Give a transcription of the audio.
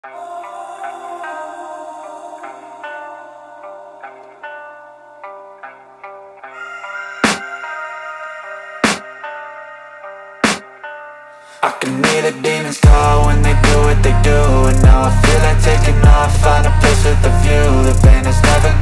I can hear the demons call when they do what they do. And now I feel like taking off, find a place with a view. The pain is never